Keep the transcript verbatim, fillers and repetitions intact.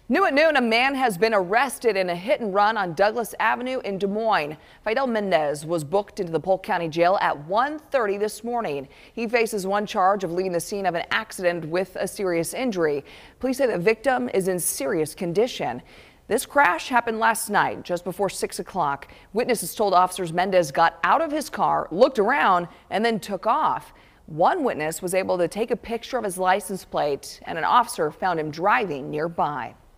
New at noon, a man has been arrested in a hit and run on Douglas Avenue in Des Moines. Fidel Mendez was booked into the Polk County Jail at one thirty this morning. He faces one charge of leaving the scene of an accident with a serious injury. Police say the victim is in serious condition. This crash happened last night, just before six o'clock. Witnesses told officers Mendez got out of his car, looked around, and then took off. One witness was able to take a picture of his license plate, and an officer found him driving nearby.